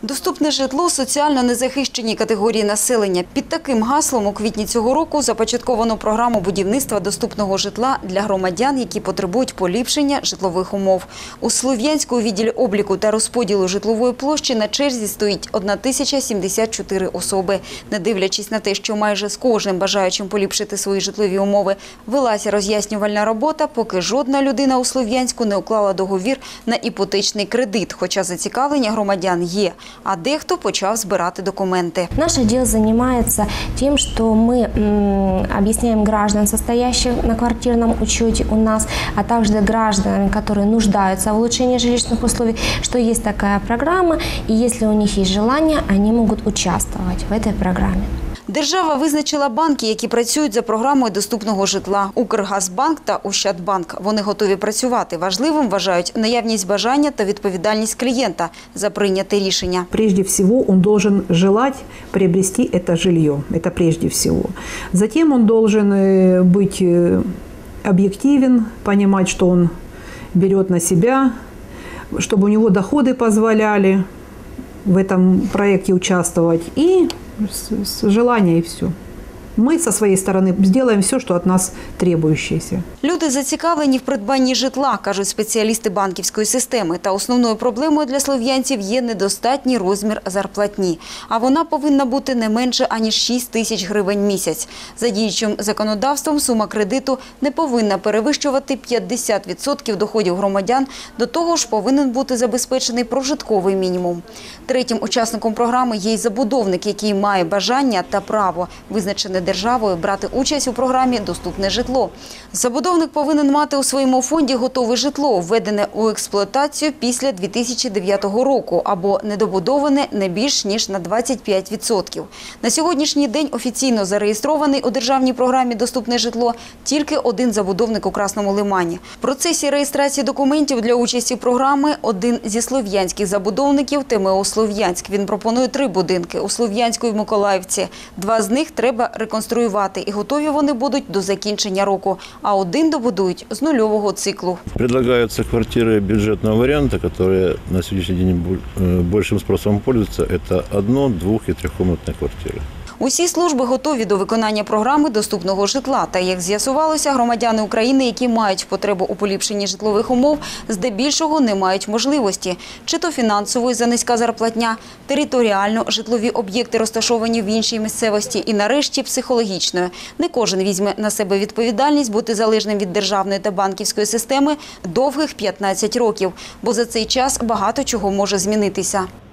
Доступне житло – соціально незахищені категорії населення. Під таким гаслом у квітні цього року започатковано програму будівництва доступного житла для громадян, які потребують поліпшення житлових умов. У Слов'янську у відділі обліку та розподілу житлової площі на черзі стоїть 1074 особи. Не дивлячись на те, що майже з кожним бажаючим поліпшити свої житлові умови велася роз'яснювальна робота, поки жодна людина у Слов'янську не уклала договір на іпотечний кредит, хоча зацікавлення громадян є. А дехто почав збирати документи. Наш отдел занимается тем, что мы объясняем граждан, состоящих на квартирном учете у нас, а также гражданам, которые нуждаются в улучшении жилищных условий, что есть такая программа, и если у них есть желание, они могут участвовать в этой программе. Держава визначила банки, які працюють за програмою доступного житла – Укргазбанк та Ощадбанк. Вони готові працювати. Важливим вважають наявність бажання та відповідальність клієнта за прийняте рішення. Прежде всего, он должен желать приобрести это жилье. Это прежде всего. Затем он должен быть объективен, понимать, что он берет на себя, чтобы у него доходы позволяли в этом проекте участвовать. И желание, и все. Ми, зі своєї сторони, зробимо все, що від нас требується. Люди зацікавлені в придбанні житла, кажуть спеціалісти банківської системи. Та основною проблемою для слов'янців є недостатній розмір зарплатні. А вона повинна бути не менше, аніж 6 тисяч гривень в місяць. За діючим законодавством сума кредиту не повинна перевищувати 50% доходів громадян. До того ж, повинен бути забезпечений прожитковий мінімум. Третім учасником програми є й забудовник, який має бажання та право, визначене державою, брати участь у програмі «Доступне житло». Забудовник повинен мати у своєму фонді готове житло, введене у експлуатацію після 2009 року, або недобудоване не більш ніж на 25%. На сьогоднішній день офіційно зареєстрований у державній програмі «Доступне житло» тільки один забудовник у Красному Лимані. В процесі реєстрації документів для участі програми один зі слов'янських забудовників – ТМО «Слов'янськ». Він пропонує 3 будинки у Слов'янську і в Миколаївці. 2 з них треба реконструювати, і готові вони будуть до закінчення року, а один добудують з нульового циклу. Предлагаются квартиры бюджетного варианта, которые на сегодняшний день большим спросом пользуются. Это 1-, 2- и 3-комнатные квартиры. Усі служби готові до виконання програми доступного житла. Та, як з'ясувалося, громадяни України, які мають потребу у поліпшенні житлових умов, здебільшого не мають можливості. Чи то фінансової за низька зарплатня, територіально житлові об'єкти розташовані в іншій місцевості і, нарешті, психологічною. Не кожен візьме на себе відповідальність бути залежним від державної та банківської системи довгих 15 років, бо за цей час багато чого може змінитися.